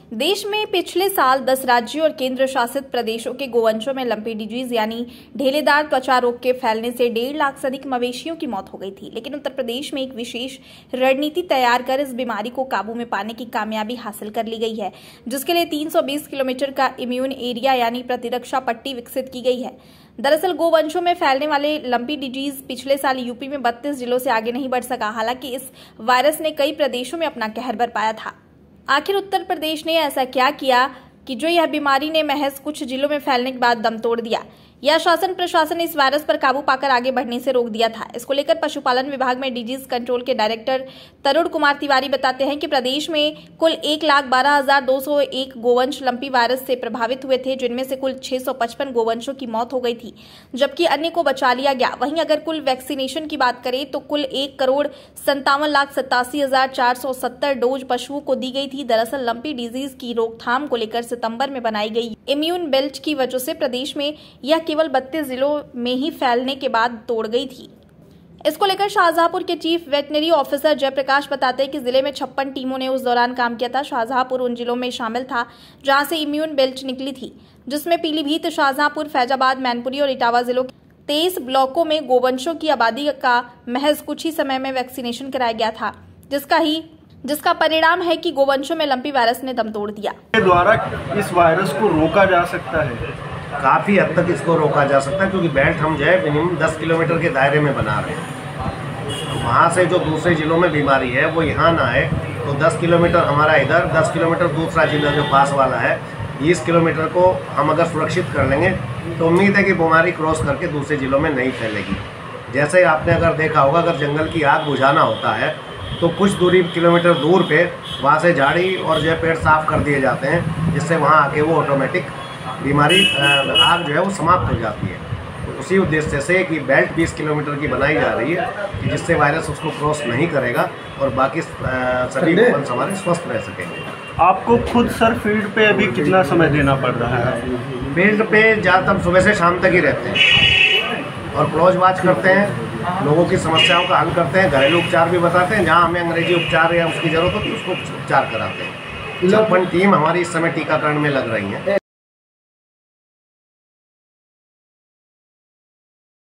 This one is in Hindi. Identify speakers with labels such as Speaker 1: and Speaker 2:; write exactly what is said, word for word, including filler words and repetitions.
Speaker 1: देश में पिछले साल दस राज्यों और केंद्र शासित प्रदेशों के गोवंशों में लंपी डिजीज यानी ढेलेदार त्वचा रोग के फैलने से डेढ़ लाख से अधिक मवेशियों की मौत हो गई थी। लेकिन उत्तर प्रदेश में एक विशेष रणनीति तैयार कर इस बीमारी को काबू में पाने की कामयाबी हासिल कर ली गई है, जिसके लिए तीन सौ बीस किलोमीटर का इम्यून एरिया यानी प्रतिरक्षा पट्टी विकसित की गई है। दरअसल गोवंशों में फैलने वाले लंपी डिजीज पिछले साल यूपी में बत्तीस जिलों से आगे नहीं बढ़ सका। हालांकि इस वायरस ने कई प्रदेशों में अपना कहर बरपाया था। आखिर उत्तर प्रदेश ने ऐसा क्या किया कि जो यह बीमारी ने महज कुछ जिलों में फैलने के बाद दम तोड़ दिया? यह शासन प्रशासन ने इस वायरस पर काबू पाकर आगे बढ़ने से रोक दिया था। इसको लेकर पशुपालन विभाग में डिजीज कंट्रोल के डायरेक्टर तरुण कुमार तिवारी बताते हैं कि प्रदेश में कुल एक लाख बारह हजार दो सौ एक गोवंश लंपी वायरस से प्रभावित हुए थे, जिनमें से कुल छह सौ पचपन गोवंशों की मौत हो गई थी, जबकि अन्य को बचा लिया गया। वहीं अगर कुल वैक्सीनेशन की बात करें तो कुल एक करोड़ संतावन लाख सत्तासी हजार चार सौ सत्तर डोज पशुओं को दी गई थी। दरअसल लंपी डिजीज की रोकथाम को लेकर सितंबर में बनाई गई इम्यून बेल्ट की वजह से प्रदेश में यह केवल बत्तीस जिलों में ही फैलने के बाद तोड़ गई थी। इसको लेकर शाहजहांपुर के चीफ वेटनरी ऑफिसर जयप्रकाश बताते हैं कि जिले में छप्पन टीमों ने उस दौरान काम किया था। शाहजहांपुर उन जिलों में शामिल था जहां से इम्यून बेल्ट निकली थी, जिसमें पीलीभीत, शाहजहांपुर, फैजाबाद, मैनपुरी और इटावा जिलों के तेईस ब्लॉकों में गोवंशों की आबादी का महज कुछ ही समय में वैक्सीनेशन कराया गया था, जिसका ही जिसका परिणाम है कि गोवंशों में लंपी वायरस ने दम तोड़ दिया।
Speaker 2: द्वारा इस वायरस को रोका जा सकता है,
Speaker 3: काफ़ी हद तक इसको रोका जा सकता है, क्योंकि बेल्ट हम जो है मिनिमम दस किलोमीटर के दायरे में बना रहे हैं। वहाँ से जो दूसरे जिलों में बीमारी है वो यहाँ ना आए, तो दस किलोमीटर हमारा इधर, दस किलोमीटर दूसरा जिला जो पास वाला है, बीस किलोमीटर को हम अगर सुरक्षित कर लेंगे तो उम्मीद है कि बीमारी क्रॉस करके दूसरे जिलों में नहीं फैलेगी। जैसे आपने अगर देखा होगा, अगर जंगल की आग बुझाना होता है तो कुछ दूरी किलोमीटर दूर पे वहाँ से झाड़ी और जो है पेड़ साफ कर दिए जाते हैं, जिससे वहाँ आके वो ऑटोमेटिक बीमारी आग जो है वो समाप्त हो जाती है। तो उसी उद्देश्य से कि बेल्ट बीस किलोमीटर की बनाई जा रही है कि जिससे वायरस उसको क्रॉस नहीं करेगा और बाकी सभी गोवंश हमारे स्वस्थ रह सकेंगे।
Speaker 2: आपको खुद सर फील्ड पे अभी कितना समय देना पड़ रहा है?
Speaker 3: फील्ड पे ज़्यादातर सुबह से शाम तक ही रहते हैं और क्लोज वॉच करते हैं, लोगों की समस्याओं का हल करते हैं, घरेलू उपचार भी बताते हैं, जहाँ हमें अंग्रेजी उपचार या उसकी ज़रूरत हो तो उसको उपचार कराते हैं। छप्पन टीम हमारी इस समय टीकाकरण में लग रही हैं।